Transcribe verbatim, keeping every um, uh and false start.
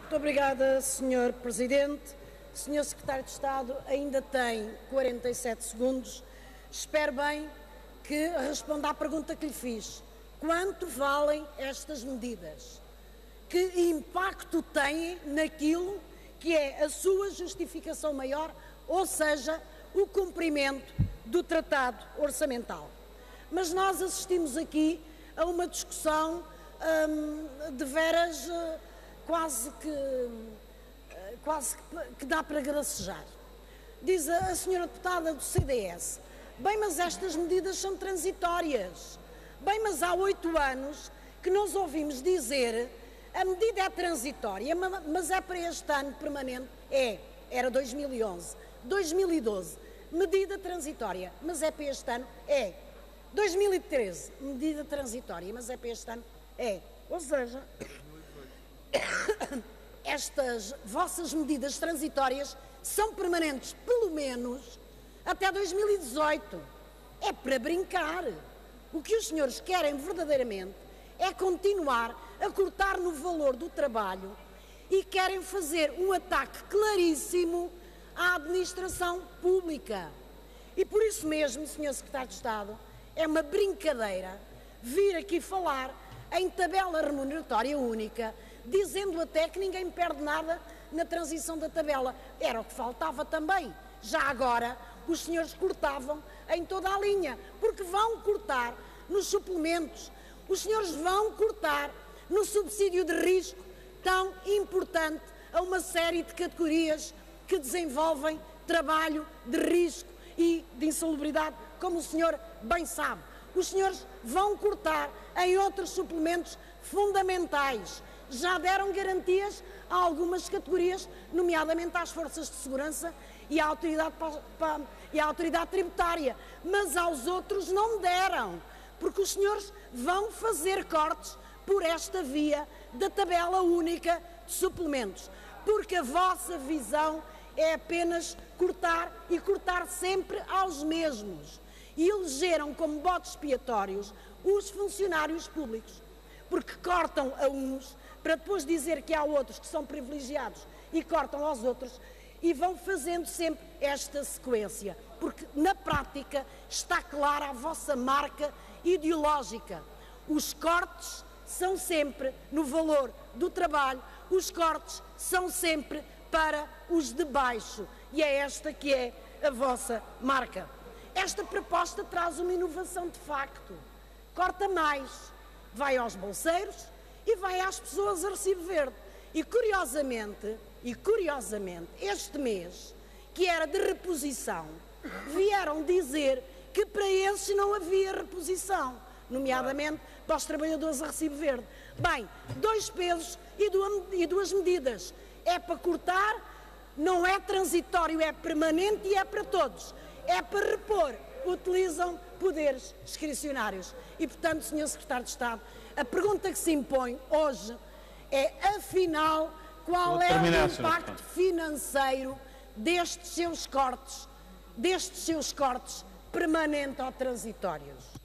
Muito obrigada, senhor Presidente. senhor Secretário de Estado ainda tem quarenta e sete segundos. Espero bem que responda à pergunta que lhe fiz. Quanto valem estas medidas? Que impacto têm naquilo que é a sua justificação maior, ou seja, o cumprimento do Tratado Orçamental? Mas nós assistimos aqui a uma discussão hum, de veras uh, quase que uh, quase que, que dá para gracejar. Diz a, a senhora deputada do C D S: bem, mas estas medidas são transitórias. Bem, mas há oito anos que nós ouvimos dizer a medida é transitória, mas é para este ano permanente. É, era dois mil e onze, dois mil e doze, medida transitória, mas é para este ano. É, dois mil e treze, medida transitória, mas é para este ano. É, ou seja, estas vossas medidas transitórias são permanentes pelo menos até dois mil e dezoito. É para brincar. O que os senhores querem verdadeiramente é continuar a cortar no valor do trabalho e querem fazer um ataque claríssimo à administração pública. E por isso mesmo, senhor Secretário de Estado, é uma brincadeira vir aqui falar em tabela remuneratória única, dizendo até que ninguém perde nada na transição da tabela. Era o que faltava também. Já agora, os senhores cortavam em toda a linha, porque vão cortar nos suplementos, os senhores vão cortar no subsídio de risco, tão importante a uma série de categorias que desenvolvem trabalho de risco e de insalubridade, como o senhor bem sabe. Os senhores vão cortar em outros suplementos fundamentais. Já deram garantias a algumas categorias, nomeadamente às forças de segurança e à autoridade, e à autoridade tributária, mas aos outros não deram, porque os senhores vão fazer cortes por esta via da tabela única de suplementos, porque a vossa visão é apenas cortar e cortar sempre aos mesmos. E elegeram como bodes expiatórios os funcionários públicos, porque cortam a uns para depois dizer que há outros que são privilegiados e cortam aos outros, e vão fazendo sempre esta sequência, porque na prática está clara a vossa marca ideológica. Os cortes são sempre no valor do trabalho, os cortes são sempre para os de baixo, e é esta que é a vossa marca. Esta proposta traz uma inovação de facto. Corta mais, vai aos bolseiros e vai às pessoas a recibo verde. E curiosamente, e curiosamente, este mês, que era de reposição, vieram dizer que para esses não havia reposição, nomeadamente para os trabalhadores a recibo verde. Bem, dois pesos e duas medidas. É para cortar, não é transitório, é permanente e é para todos. É para repor, utilizam poderes discricionários. E, portanto, senhor Secretário de Estado, a pergunta que se impõe hoje é, afinal, qual é o impacto financeiro destes seus cortes, destes seus cortes permanentes ou transitórios?